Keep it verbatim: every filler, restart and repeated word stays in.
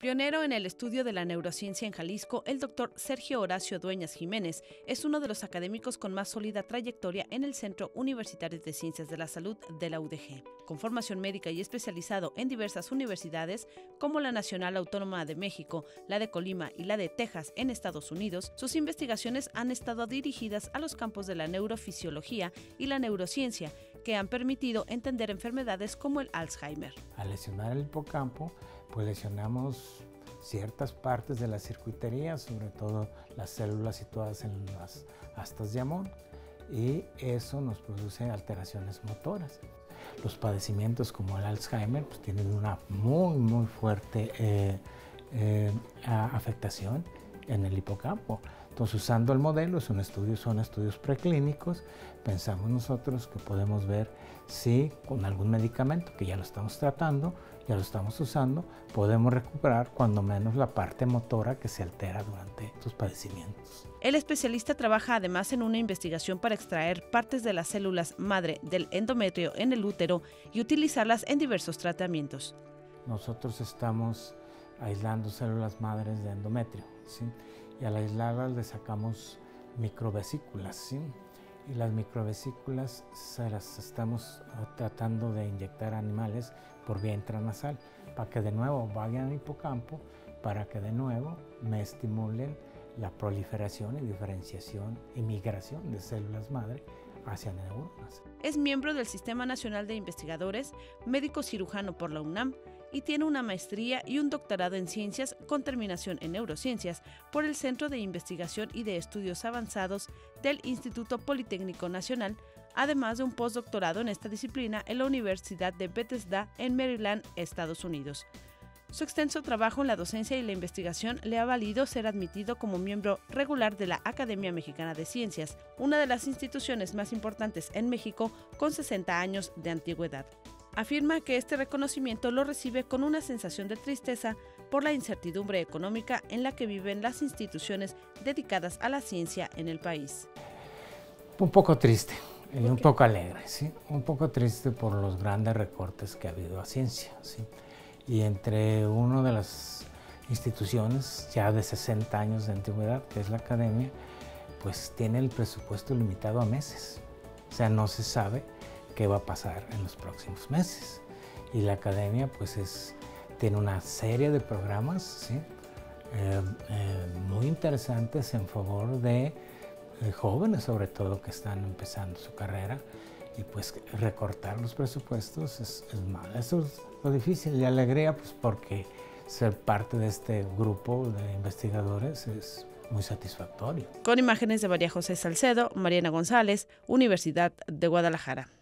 Pionero en el estudio de la neurociencia en Jalisco, el doctor Sergio Horacio Dueñas Jiménez es uno de los académicos con más sólida trayectoria en el Centro Universitario de Ciencias de la Salud de la U D G. Con formación médica y especializado en diversas universidades, como la Nacional Autónoma de México, la de Colima y la de Texas en Estados Unidos, sus investigaciones han estado dirigidas a los campos de la neurofisiología y la neurociencia, que han permitido entender enfermedades como el Alzheimer. Al lesionar el hipocampo, pues lesionamos ciertas partes de la circuitería, sobre todo las células situadas en las astas de Amón, y eso nos produce alteraciones motoras. Los padecimientos como el Alzheimer pues tienen una muy muy fuerte eh, eh, afectación en el hipocampo. Entonces, usando el modelo, es un estudio, son estudios preclínicos, pensamos nosotros que podemos ver si con algún medicamento, que ya lo estamos tratando, ya lo estamos usando, podemos recuperar cuando menos la parte motora que se altera durante estos padecimientos. El especialista trabaja además en una investigación para extraer partes de las células madre del endometrio en el útero y utilizarlas en diversos tratamientos. Nosotros estamos aislando células madres de endometrio, ¿sí? Y al aislarlas le sacamos microvesículas, ¿sí? Y las microvesículas se las estamos tratando de inyectar a animales por vía intranasal para que de nuevo vayan al hipocampo, para que de nuevo me estimulen la proliferación y diferenciación y migración de células madre hacia neuronas. Es miembro del Sistema Nacional de Investigadores, médico cirujano por la UNAM, y tiene una maestría y un doctorado en ciencias con terminación en neurociencias por el Centro de Investigación y de Estudios Avanzados del Instituto Politécnico Nacional, además de un postdoctorado en esta disciplina en la Universidad de Bethesda en Maryland, Estados Unidos. Su extenso trabajo en la docencia y la investigación le ha valido ser admitido como miembro regular de la Academia Mexicana de Ciencias, una de las instituciones más importantes en México con sesenta años de antigüedad. Afirma que este reconocimiento lo recibe con una sensación de tristeza por la incertidumbre económica en la que viven las instituciones dedicadas a la ciencia en el país. Un poco triste y un poco alegre, ¿sí? Un poco triste por los grandes recortes que ha habido a ciencia, ¿sí? Y entre una de las instituciones ya de sesenta años de antigüedad, que es la academia, pues tiene el presupuesto limitado a meses. O sea, no se sabe qué va a pasar en los próximos meses. Y la academia pues es, tiene una serie de programas, ¿sí? eh, eh, muy interesantes en favor de eh, jóvenes, sobre todo, que están empezando su carrera, y pues recortar los presupuestos es, es malo. Eso es lo difícil y alegría, pues porque ser parte de este grupo de investigadores es muy satisfactorio. Con imágenes de María José Salcedo, Mariana González, Universidad de Guadalajara.